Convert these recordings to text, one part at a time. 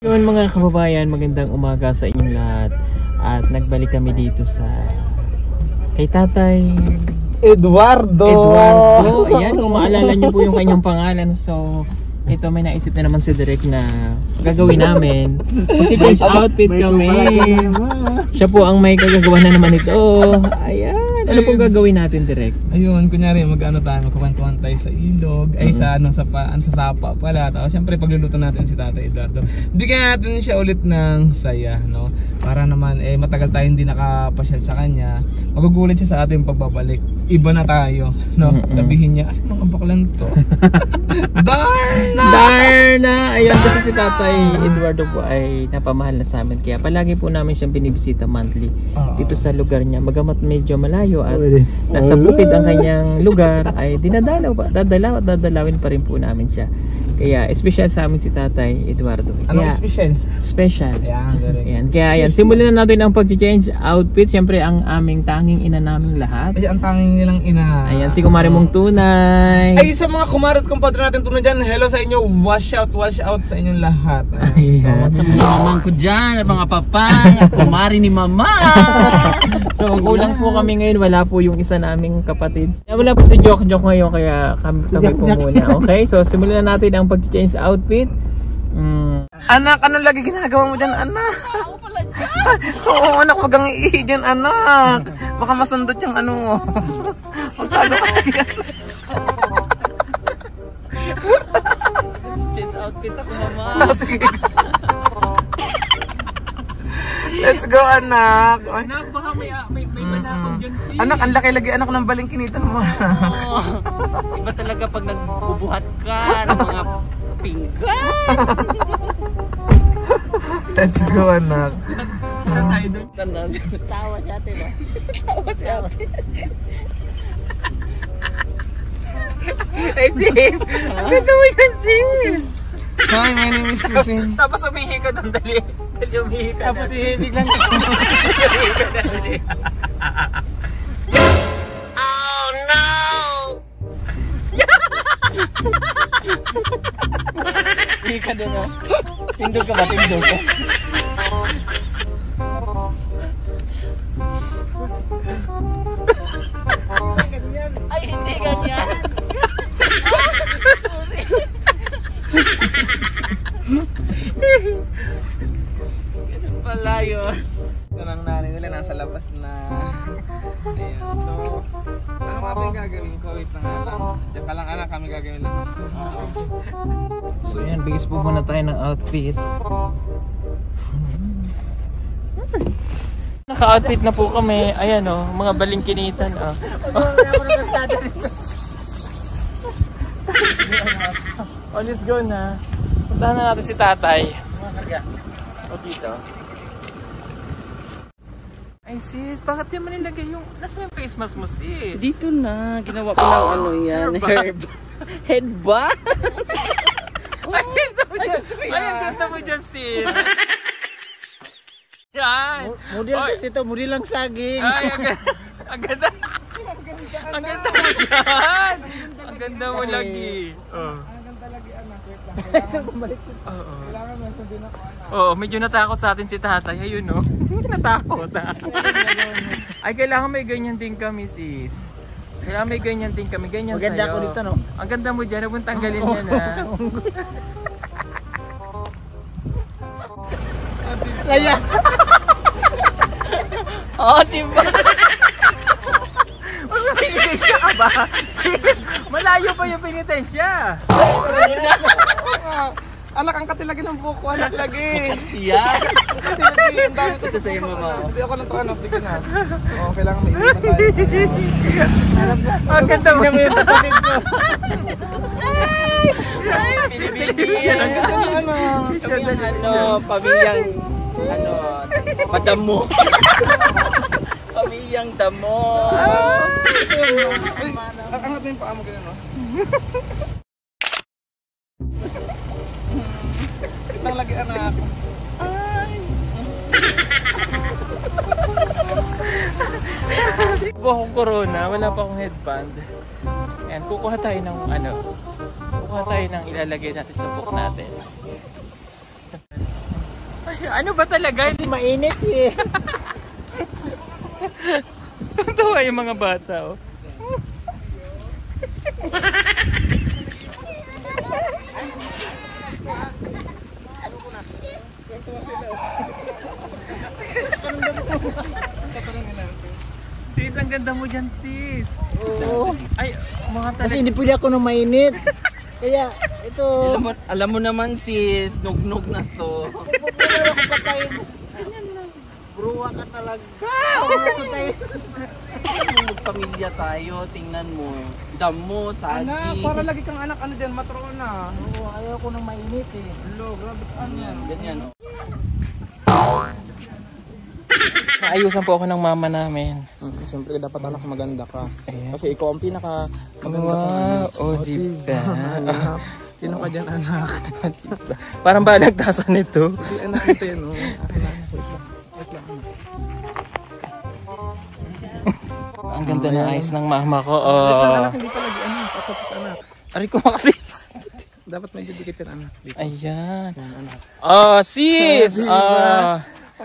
Yun mga kababayan, magandang umaga sa inyong lahat. At nagbalik kami dito sa kay Tatay Eduardo. Ayan, kung maalala nyo po yung kanyang pangalan. So ito, may naisip na naman si Direk na gagawin namin. Mag-change outfit kami. Siya po ang may kagagawa na naman ito. Ayan. Ano pong gagawin natin, Direk? Ayun, kunyari mag-ano tayo, magkukantuhan tayo sa ilog, ay sa ano, sa sapa pala. Tapos syempre pagluluto natin si Tatay Eduardo. Bigyan natin siya ulit ng saya, no? Para naman matagal tayo hindi nakapasyal sa kanya. Magugulat siya sa ating pagbabalik. Iba na tayo, no? Sabihin niya, ay mga baklan to. Darna! Ayun, kasi si Tatay Eduardo po ay napamahal na sa amin. Kaya palagi po namin siyang binibisita monthly dito sa lugar niya. Bagamat medyo malayo at nasa bukid ang kanyang lugar, ay dadalawin pa rin po namin siya. Kaya special sa amin si Tatay Eduardo. Anong special? Special. Ayan, kaya ayan, simulan na natin ang pag-change outfit. Siyempre ang aming tanging ina naming lahat. Ay, ang tanging nilang ina. Ayan, si Kumare mong tunay. Ay, sa mga kumare at kumpadre natin tunay dyan, hello sa inyo. Wash out sa inyong lahat. Ayan. Sa mga mamang ko dyan, at mga papay, at kumari ni mama. So kulang po kami ngayon, wala po yung isa naming kapatid. Wala po si Joke ngayon, kaya kami po muna. Okay, so simulan na natin ang pag-change outfit. Anak, anong lagi ginagawa mo dyan, anak? Oo, anak, wag kang iihi dyan, anak. Baka masundot yung ano mo. Magtago ka lagi, anak. Change outfit ako, mama. Sige. Let's go, anak. Anak, baka may manakong dyan si. Anak, ang laki-lagi anak ng balingkinitan mo. Iba talaga pag nagbubuhat ka ng mga pinggan. Let's go, anak. Tawa si ate ba? Tawa si ate. Ay sis, ang ganda mo yan sis. Hi, my name is Susie. Tapos umihi ka doon, dali umihi ka. Tapos biglang Oh no! umihi ka doon, ha? Tindog ka ba? Tindog ka? Ay, hindi ganyan. Ganun pala yun. Ito ng nanay nila, nasa labas na. Ayan, so ano nga ba yung gagawin ko? Wait lang nga lang. Diyan ka lang, anak, kami gagawin lang. So yan, bigis po muna tayo ng outfit. Naka-outfit na po kami. Ayan o, mga balingkinitan o. Oh, let's go na. Puntahan na natin si Tatay. O dito. Ay sis, bakit yan manilagay yung... Nasaan yung face mask mo sis? Dito na, ginawa ko ng ano yan, herb. Headband. Ay, ganda mo dyan! Ay, ang ganda mo dyan sis! Yan! Model kasi ito, model lang saging. Ay, ang ganda! Ang ganda mo dyan! Ang ganda mo lagi! Oh. Oo, medyo natakot sa atin si Tatay. Ayun no. Natakot ha. Ay, kailangan may ganyan din kami sis. Kailangan may ganyan din kami. Ganyan sa'yo. Maganda ako dito, no? Ang ganda mo dyan. Huwag mong tanggalin yan ha. Kaya! Oo, diba? Mag-pinitensya ka ba? Sis, malayo pa yung pinitensya. Anak, ang katilagi ng buko, anak lagi. Yan. Ang dami ko. Ito sa'yo mama. Hindi ako lang to, anak. Sige na. Oo, kailangan may iniwan tayo. Ang ganda mo yung tatapid mo. Binibili Ang yan. ganda mo Pamilyang, madamo. Pamilyang damo. Angat mo yung paa mo ganun, no? Kitang lagi, anak. Buha akong corona, wala pa akong headband. Ayan, kukuha tayo ng kukuha tayo ng ilalagay natin sa book natin. Ano ba talaga? Kasi mainit eh. Tawa yung mga bata, oh. Sis, ang ganda mo dyan, sis. Oo. Ay, mga Kasi talaga. hindi pwede ako ng mainit. Kaya ito. Alam mo naman sis, nugnog na to. Pupunan ako patayin. Bruwa ka talaga. Patayin. Magpamilya tayo, tingnan mo. Damo, sagi. Anak, para lagi kang anak, ano dyan, matrona. Oo, ayaw ko ng mainit eh. Hello, grabe ka Ganyan, ganyan oh. Naayusan po ako ng mama namin. Siyempre dapat anak maganda ka. Ayan. Kasi ikaw ang pinaka maganda Wow, oh, diba? Sino ka dyan anak? Parang balagtasan nito. Hindi anak ito yun oh. Akin na, wait lang. Wait lang. Ang ganda ng eyes ng mama ko. Wait lang Oh. anak, hindi pala di anak. Tapos anak. Aray ko kasi. Dapat medyo dikit yan anak. Dito. Ayan. Yan anak. Oh, sis! Diba? Oh.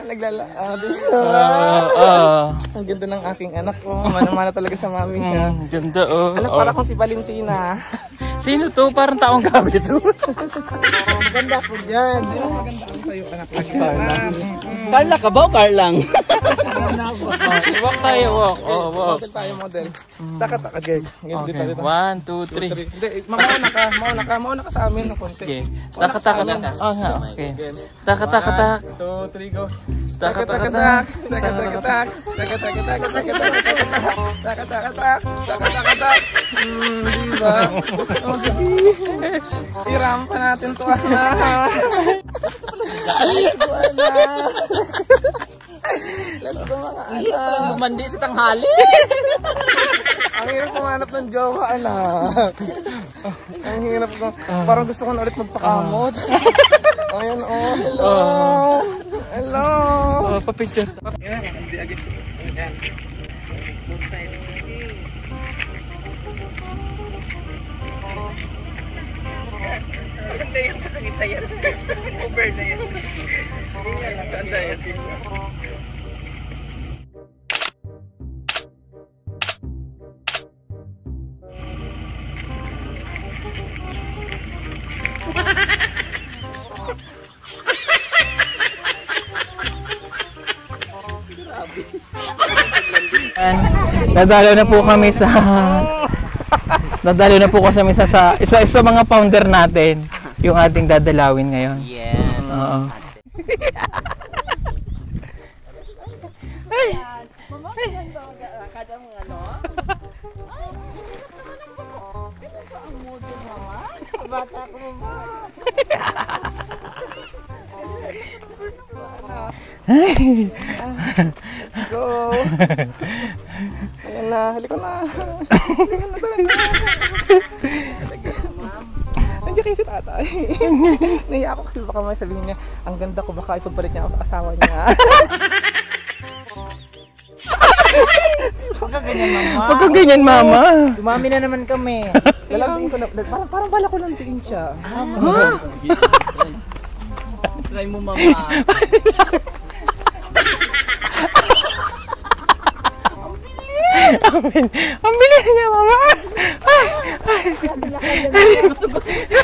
Ang ganda ng aking anak ko. Mana-mana talaga sa mami niya. Ganda, oh. Anak, para kong si Valentina. Sino to? Parang taong gabi to. Maganda ko dyan. Maganda ang tayo anak. Si Carla. Carla ka ba o Carlang? Walk tayo, walk. Oh, walk. Model tayo, model. Taka-taka, Greg. Ganyan dito, Okay, dito. 1, 2, 3. Hindi, mauna ka sa amin ng konti. Okay. Taka, taka, taka. Oh, nga, okay. Taka, taka, taka. 1, 2, 3, go. Taka, taka, Tak, tak-tak, tak-tak-tak, tak-tak-tak, tak-tak-tak. Diba? Iram pa natin to, anak. Let's go, mga anak. Lumandi sa tanghali. Ang hirap kumanap ng jowa, anak. Ang hirap ko. Parang gusto ko na ulit magpakamot. Ayan, oh. Hello. Hello. Oh, papicture. Ayan, hindi agad siya. Ayan. Most time. Maganda yung nakakita yan. Over na yan. Saan tayo? Nadalo na po kami sa Nadalo na po kami sa isa mga founder natin yung ating dadalawin ngayon. Yes. Oo. Go! Ayan na, halika na. Nandiyan kayo si tatay. Nahiya ako kasi baka may sabihin niya, ang ganda ko, baka ipagbalik niya ako sa asawa niya. Huwag ka ganyan, mama. Huwag kang ganyan, mama. Dumami na naman kami. Lalantiin ko na, parang bala ko lantiin siya. Try mo mama. Ang bilis niya, mama. Gusto ko si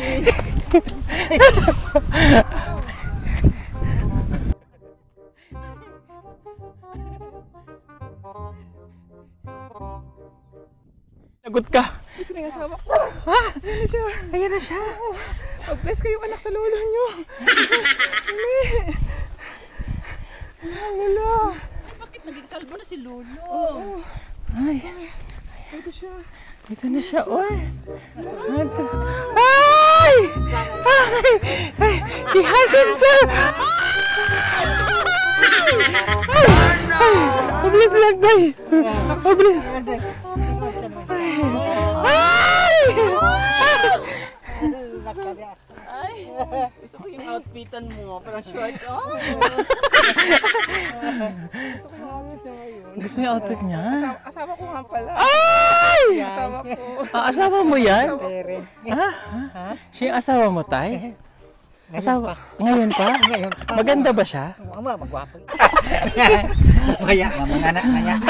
Lagot ka. Ito na yung asawa ko. Ha? Ayan na siya. Ayan na siya. Mag-bless kayo anak sa lolo niyo. Lolo. Bakit naging kalbo na si Lolo? Ay, Ito siya. ito na siya. Oy. Ay! Ay! Ay! She has a star! Mabilis lang, day. Mabilis. Ay! Ay, gusto ko yung outfitan mo. Parang short. Oh. Gusto niya outfit niya? Asawa ko nga pala. Ay! Asawa ko. Asawa mo yan? Tere. Ha? Siya yung asawa mo, tay? Asawa? Ngayon pa? Ngayon pa. Maganda ba siya? Ama, magwapo. Kaya, mga anak na niya.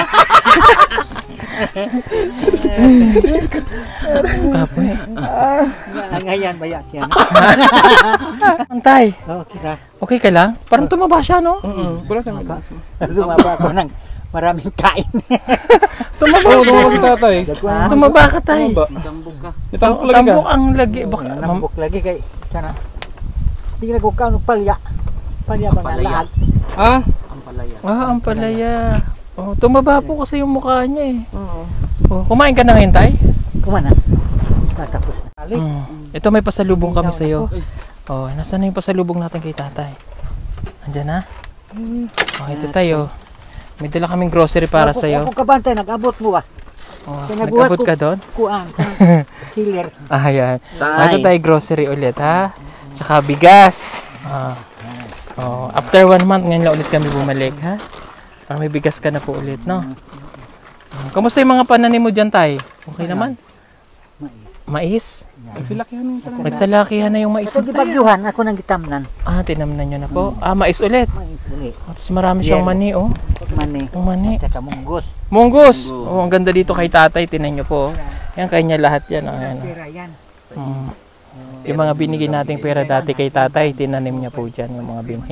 Kapoy. Ngayon, baya siya. Antay, Okay ka. okay ka lang? Parang tumaba siya, no? Pula sa mga. Sumaba ako ng maraming kain. Oo, tumaba si tatay. Tumaba ka, tay. Tambok ka. Itambok lagi ka. Tambok ang lagi. Baka, Nambok lagi kay sana. Hindi na ko kaano palya. Palya ba nga lahat? Ah? Ang palaya. ang palaya. Oh, tumaba po kasi yung mukha niya eh. Oo. Oh, kumain ka na ngayon, tay? Kumana. Tapos na. Alik. Ito may pasalubong kami sa iyo. Oh, nasaan na yung pasalubong natin kay tatay? Andiyan na? Oh, ito tayo. May dala kaming grocery para sa iyo. Ako kabantay, nag-abot mo ba? Oh, Nag-abot nag-abot ka doon? Kuan. Healer. Ayan. Tay. Ito tayo grocery ulit, ha? Tsaka bigas. Oh, after 1 month, ngayon lang ulit kami bumalik, ha? Para may bigas ka na po ulit, no? Kamusta yung mga pananim mo dyan, tay? Okay naman? Mais? Nagsilakihan yung tanong. Nagsalakihan na yung mais Ako mo, di tay. bagyuhan, ako nang gitamnan. Tinamnan nyo na po. Mais ulit. Uli. Tapos marami siyang mani, oh. Mani. Yung mani. Tsaka munggos. Munggos! Oh, ang ganda dito kay tatay. Tinan nyo po. Yan, kanya lahat yan. Oh, yan. Pera yan. Yung mga binigay nating pera dati kay tatay, tinanim niya po dyan yung mga binhi.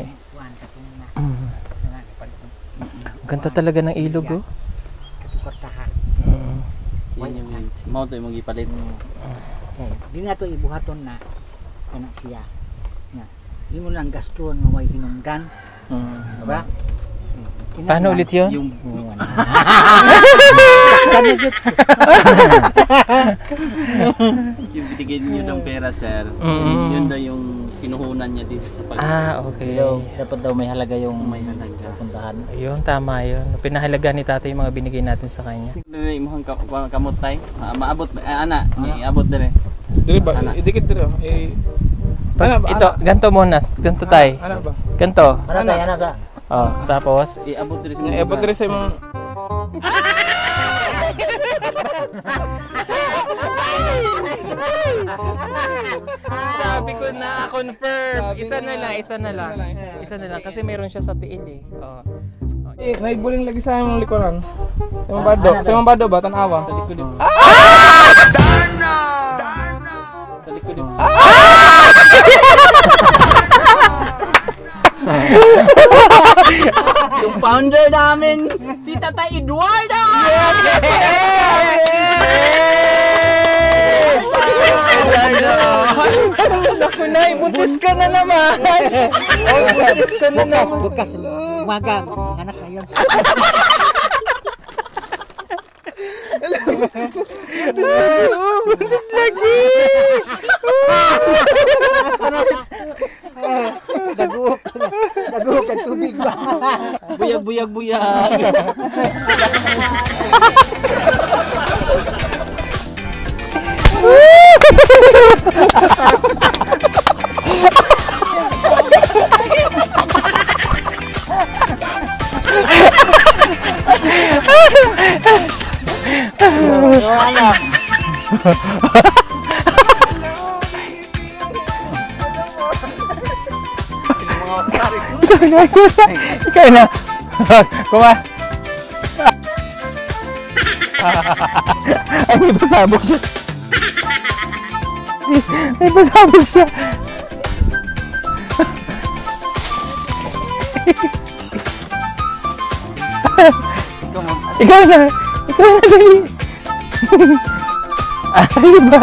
Ang ganda talaga ng ilog, oh. Kasi kortahan. Yan yung mao to yung gipalit. Di na ito ibuhaton na anak siya. Nga. Di mo lang gaston nga may hinungdan. Diba? Paano ulit yun? Yung Kanigit. yung binigyan niyo ng pera, sir. Yun daw yung kinuhunan niya dito sa pag. Okay. Dapat daw may halaga yung May halaga. puntahan. Ayun, tama yun. Pinahalaga ni tatay yung mga binigay natin sa kanya. Dili imong kamot tay. Maabot ana, iabot dire. Dili ba? Idikit dito. Ito, ganto muna. Ganto tay. Ano ba? Ganto. Para tayo na sa Oh, tapos, Iabot dire sa Iabot dito sa imong... sabi ko na, confirm. Isa na lang. Isa na lang. Kasi meron siya sa tiil eh. Oh. Naibuling lagi sa imong likuran. Sa imong bado. Sa imong bado ba? Tanawa. Sa likod. Sa likod. Yung founder namin, si Tatay Eduardo! Naku na, buntis ka na naman. Buntis ka na naman. bukas umaga anak na yun. Buntis lagi. Daguhok ang tubig ba? Buyag. Ikaw na. Kuma. Ay, may pasabog siya. May pasabog siya. Ikaw na. Dali. Ay ba?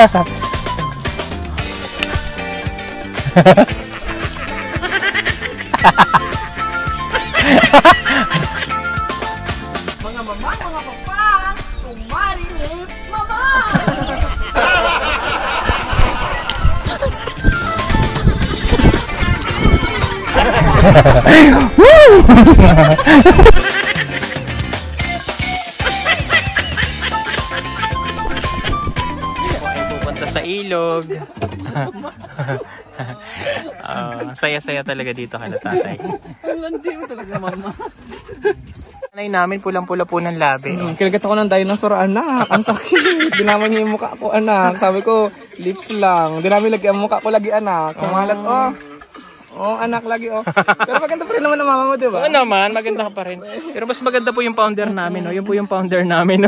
Mga mama, mga papa, kumari ni mama! Pupunta sa ilog. Saya-saya talaga dito kala tatay. Landi mo talaga, mama. Nanay namin pulang-pula po ng labi. Kinagat ako ng dinosaur, anak. Ang sakit. Dinaman niya yung mukha ko, anak. Sabi ko, lips lang. Dinami lagi ang mukha ko lagi, anak. Kumalat, oh. Oh, anak lagi oh. Pero maganda pa rin naman ang mama mo, di ba? Oo naman, maganda ka pa rin. Pero mas maganda po yung founder namin, no? Yun po yung founder namin, no?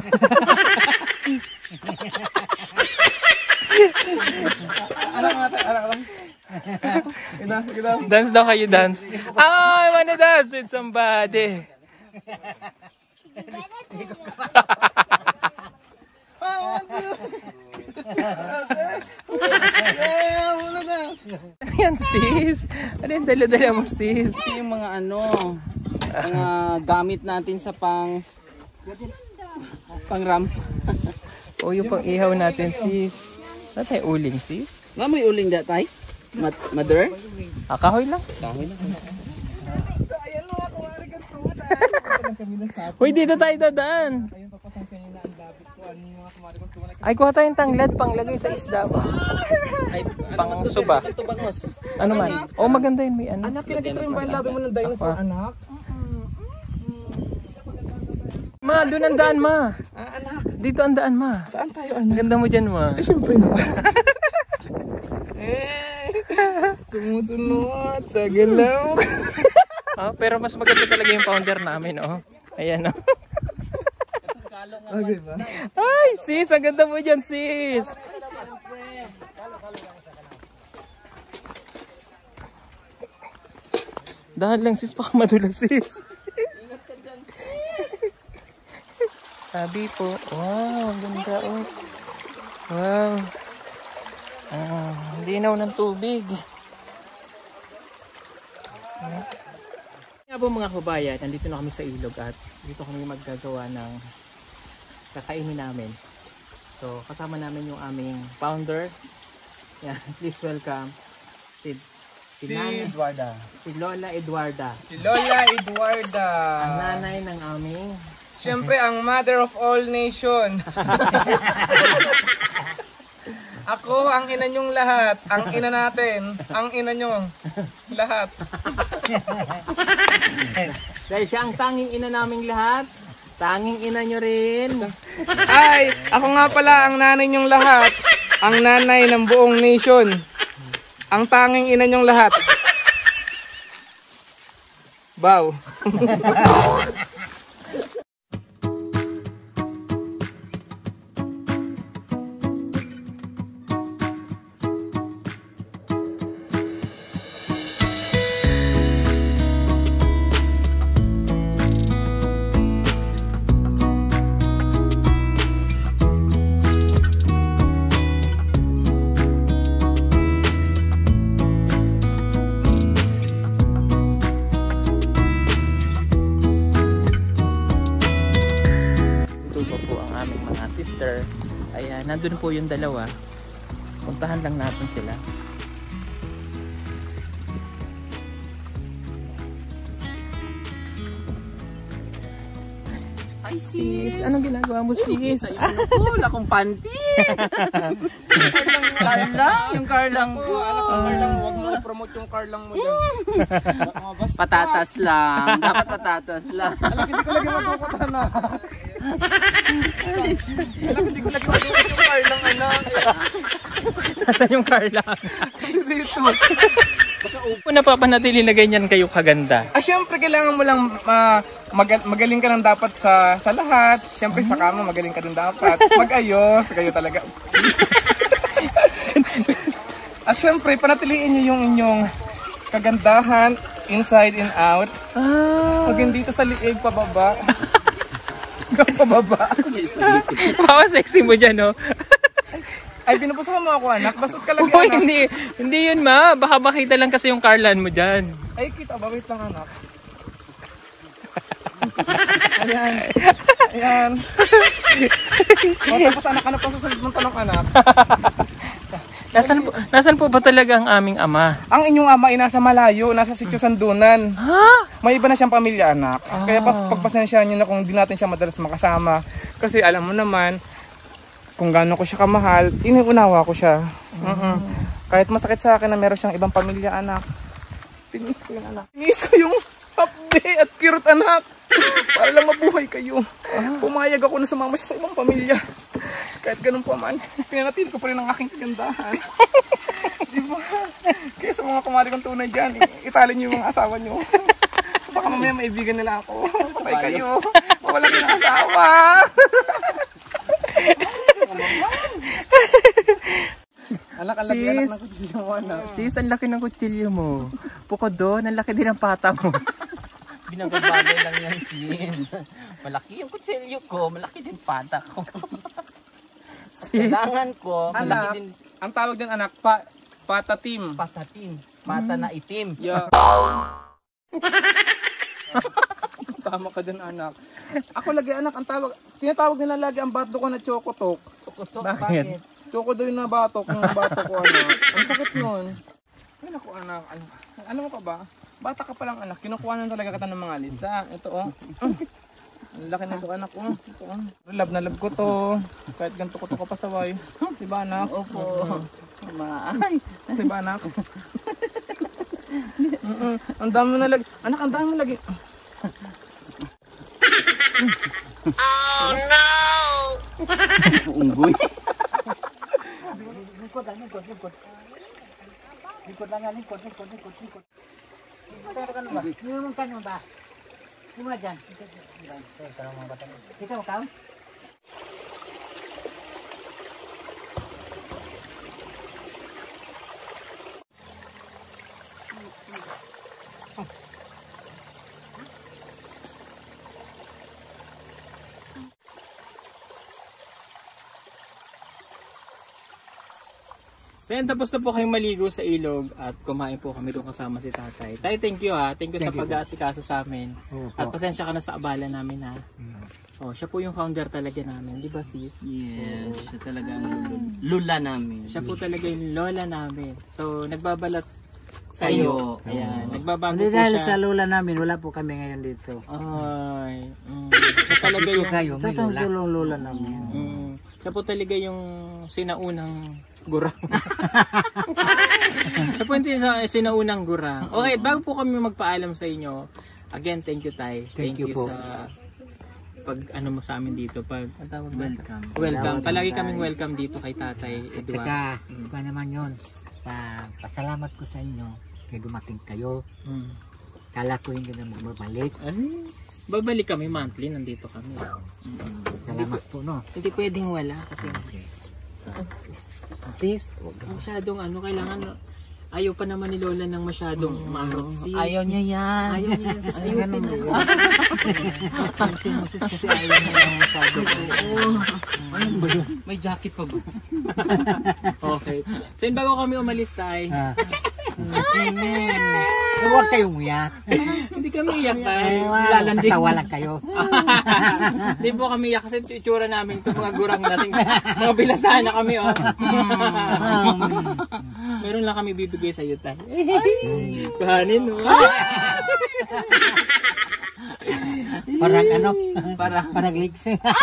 Anak lang. Kita. Dance daw kayo, dance. I wanna dance with somebody. Ano yan, sis? Ano yung dala-dala mo, sis? Ito yung mga mga gamit natin sa pang-ram. O yung pang ihaw natin, sis. Ano tayo uling, sis? Mamoy uling da tay? Mother? Kahoy lang. Uy, dito tayo dadaan. Ay, kuha tayong tanglad, panglagay sa isda. Ay, pang suba. Ano man? Oh, maganda yun, may ano. Anak, kinakita rin ba yung labi mo ng dinosaur, anak? Ma, doon ang daan, ma. Anak. Dito ang daan, ma. Saan tayo, anak? Ganda mo dyan, ma. Siyempre na. Sumusunod sa galaw. Oh, pero mas maganda talaga yung founder namin, oh. Ayan, oh. Okay ba? Ay, sis, ang ganda mo dyan, sis. Dahan lang, sis, baka madulas, sis. Sabi po, wow, ang ganda, oh. Wow. Linaw ng tubig. Nga po mga kabayan, nandito na kami sa ilog at dito kami maggagawa ng kakainin namin. So, kasama namin yung aming founder. Yan, please welcome si Eduarda. Si Lola Eduarda. Si Lola Eduarda. Ang nanay ng aming... Siyempre, ang mother of all nation. Ako, ang ina nyong lahat. Ang ina natin. Ang ina nyong lahat. Dahil siya ang tanging ina naming lahat, tanging ina nyo rin. Ay, ako nga pala ang nanay nyong lahat. Ang nanay ng buong nation. Ang tanging ina nyong lahat. Bow. Sister, ayan, nandun po yung dalawa. Puntahan lang natin sila. Ay Sis, anong ginagawa mo, sis? Wala akong panty. Yung Carlang po. Carlang, huwag mo i-promote yung Carlang mo dyan. Patatas lang. Dapat patatas lang. Alam, hindi ko lagi matukutan na. Alam, hindi ko lagi matukutan yung Carlang, anak. Nasaan yung Carlang? Dito. Kung napapanatili na ganyan kayo kaganda. Syempre kailangan mo lang magaling ka lang dapat sa lahat. Syempre sa kama magaling ka din dapat. Mag-ayos kayo talaga. At syempre panatiliin niyo yung inyong kagandahan inside and out. Huwag dito sa liig pababa. Pababa. Pawa sexy mo dyan, no? Ay, binubusok mo ako, anak. Bastos ka lang, Uy, anak. hindi yun, ma. Baka makita lang kasi yung Carlan mo dyan. Ay, kita ba? Wait lang, anak. Ayan. Ayan. O, tapos anak, ano pa susunod mong tanong, anak? Nasaan po ba talaga ang aming ama? Ang inyong ama ay nasa malayo, nasa Sitio Sandunan. Ha? May iba na siyang pamilya, anak. Kaya pagpasensyahan niyo na kung di natin siya madalas makasama. Kasi alam mo naman, kung gaano ko siya kamahal, inuunawa ko siya. Kahit masakit sa akin na meron siyang ibang pamilya, anak. Pinis ko yung anak. Pinis ko yung hapde at kirot, anak. Para lang mabuhay kayo. Pumayag ako na sumama siya sa ibang pamilya. Kahit ganun pa man, pinanatil ko pa rin ang aking kagandahan. Diba? Kaya sa mga kumari kong tunay dyan. Itali niyo yung mga asawa niyo. Baka mamaya maibigan nila ako. Patay kayo. Wala kayo ng asawa. Anak, ang laki anak ng kutsilyo mo, anak. Sis, ang laki ng kutsilyo mo. Bukod doon, ang laki din ng pata mo. Binabagay lang yan, sis. Malaki yung kutsilyo ko, malaki din pata ko. Kailangan ko, malaki Anak, din ang tawag din anak, patatim. patatim. Pata na itim. Yeah. Tama ka dyan, anak. Ako lagi, anak, ang tawag, tinatawag nila lagi ang bato ko na chokotok. Bakit? Choko daw yung nabatok, yung bato ko, anak. Ang sakit nun. Ay, naku, anak. Alam mo ka ba? Bata ka palang, anak. Kinukuha na talaga kita ng mga lisa. Ito, oh. Ang laki na ito, anak, oh. Ito, oh. Love na love ko to. Kahit ganito ko to kapasaway. Diba, anak? Opo. Ay. Diba, anak? Ang dami na lagi. Anak, ang dami na lagi. Unggoy. Lingkod lang nga, lingkod. Minumong ka nyo ba? Sino ba dyan? Ikaw, ikaw? So yan, tapos na po kayong maligo sa ilog at kumain po kami doon kasama si tatay. Tay, thank you ha. Thank you sa pag-aasikaso sa amin. At pasensya ka na sa abala namin ha. Oh, siya po yung founder talaga namin, di ba sis? Yes, siya talaga ang lula namin. Siya po talaga yung lola namin. So, nagbabalat kayo. Ayan, nagbabago Hindi po dahil siya. sa lola namin, wala po kami ngayon dito. Ay, siya talaga yung... Tatang lola namin. Siya po talaga yung sinaunang gurang. Siya po yung sinaunang gurang. Okay, bago po kami magpaalam sa inyo, again, thank you, Tay. Thank you po. sa pag ano mo sa amin dito. Pag, ang tawag ba? Welcome. Welcome. Palagi Tay. kaming welcome dito kay Tatay At Edward. saka, iba naman yun. Pasalamat ko sa inyo kaya dumating kayo. Kala ko hindi na magbabalik. Ay, babalik kami monthly, nandito kami. Salamat po, no? Hindi pwedeng wala kasi sis, masyadong ano, kailangan ayaw pa naman ni Lola ng masyadong maarot sis. Ayaw niya yan. Ayaw niya yan sis, ayusin mo. Ayusin mo sis kasi ayaw niya ng masyadong. May jacket pa ba? Okay. So yun, bago kami umalis tayo. Huwag kayong uyak. Hindi kami iyak tayo. Lalandig. Tawa lang kayo. Hindi po kami iyak kasi itsura namin ito mga gurang natin. Mga bilasahan na kami oh. Meron lang kami bibigay sa iyo tayo. Kahanin oh. Parang ano? Parang legs.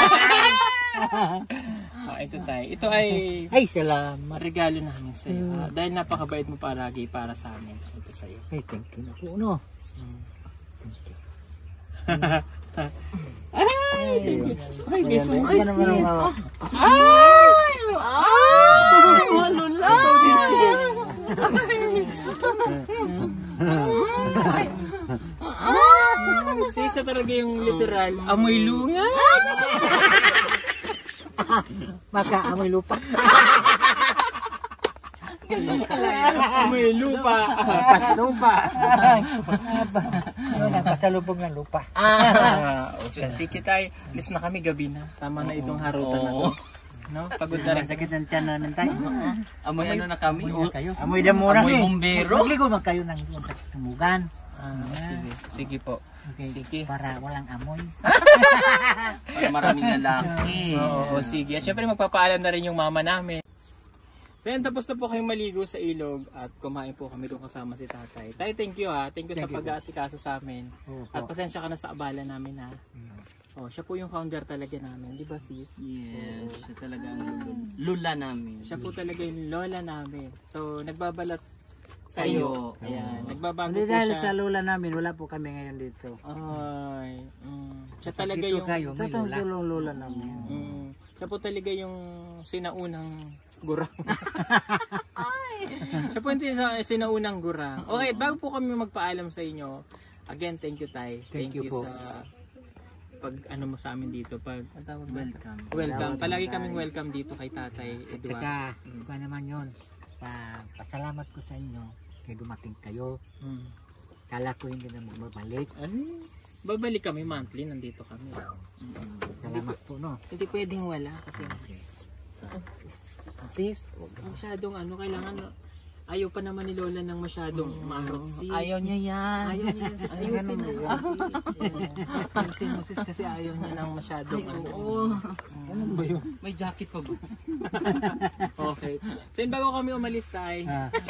Ito tayo. Ito ay Ay, salamat. regalo namin sa iyo. Dahil napakabait mo palagi para sa amin. Ito sa iyo. Ay, thank you na po, no? Ay, biso. Ay, Ay, Malula! Siya talaga yung literal. Amoy lunga. Baka amoy lupa. Amoy lupa. Paslupa. Yun, nagpasalubog ng lupa. Okay. Sige tayo. Alis na kami, gabi na. Tama na itong harutan na to. No? Pagod na rin. Sakit ng tiyan na ng tayo. Amoy ano na kami? Amoy damura. Amoy bumbero. Magligo man kayo ng tumugan. Sige. Sige po. Okay. Sige. Para walang amoy. Para maraming lalaki. Oo, sige. At syempre magpapaalam na rin yung mama namin. So yan, tapos na po kayong maligo sa ilog at kumain po kami doon kasama si tatay. Tay, thank you ha. Thank you sa pag-aasikaso sa amin. At pasensya ka na sa abala namin ha. Oh, siya po yung founder talaga namin, di ba sis? Yes, siya talaga ang lula namin. Siya po talaga yung lola namin. So, nagbabalat kayo. Ayan, nagbabago Hindi po dahil siya. sa lola namin, wala po kami ngayon dito. Ay, siya talaga Dito yung... kayo, may lola. Tulong lola namin. Siya po talaga yung sinaunang gurang. Siya po yung sinaunang gurang. Okay, bago po kami magpaalam sa inyo, again, thank you, Tay. Thank you po. sa pag ano mo sa amin dito. Pag ang tawag ba? Welcome. Welcome. Palagi kaming welcome dito kay Tatay At Edward. saka, iba naman yun. Pasalamat ko sa inyo kaya dumating kayo. Hmm. Kala ko hindi na magbabalik. Babalik kami monthly, nandito kami. Salamat po, no? Hindi pwedeng wala kasi sis, masyadong ano, kailangan ayaw pa naman ni Lola ng masyadong marot sis. Ayaw niya yan. Ayaw niya yan sis. Ayusin mo. Ayusin mo sis kasi ayaw niya ng masyadong ano. Ano ba yun? May jacket pa ba? Okay. So yun, bago kami umalis tayo.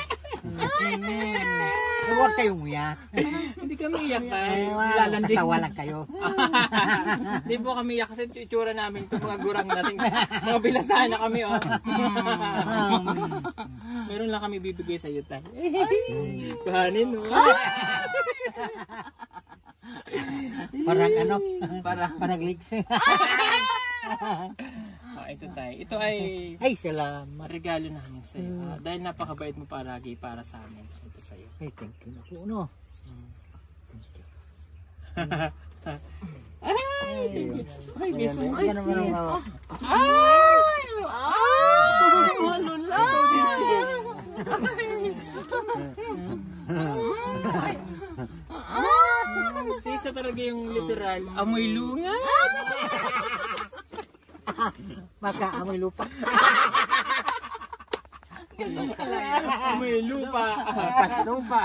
Huwag kayong uyak. Hindi kami iyak tayo. Lalanding. Tawa lang kayo. Hindi po kami iyak kasi itsura namin itong mga gurang natin. Mga bilasahan na kami, oh. Meron lang kami bibigay sa iyo, Tay. Kahanin, oh. Parang ano? Parang legs. Ito, Tay. Ito ay Ay, salamat. regalo namin sa iyo. Dahil napakabait mo palagi para sa amin. Ito sa iyo. Ay, thank you na po, no? Ay, biso mo. Ay, naman ang Ano lang? Siya talaga yung literal. Amoy lunga. Makaamoy lupa. Amoy lupa. Pas lupa.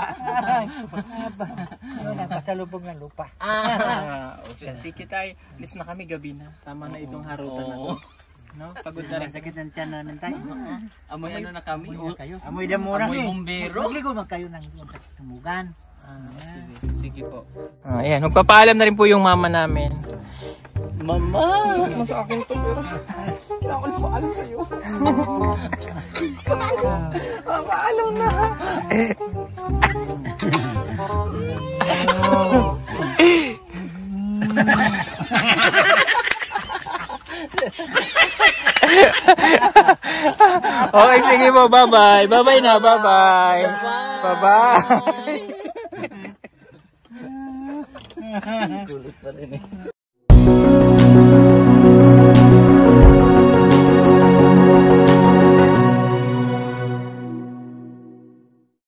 Yun, napasalubong ng lupa. Okay. Sige tayo. Alis na kami, gabi na. Tama na itong harutan na to. No? Pagod na rin. Sakit ng tiyan namin tayo. Amoy ano na kami? Amoy na kayo. Amoy damurang Amoy eh. bumbero. Magligo man kayo ng tumugan. Sige po. Ayan, magpapaalam na rin po yung mama namin. Mama! Mo sa akin to pero kailangan ko na paalam sa iyo. Paalam na. Okay, sige po. Bye-bye. Bye-bye na. Bye-bye. Bye-bye. Kulit pa rin eh.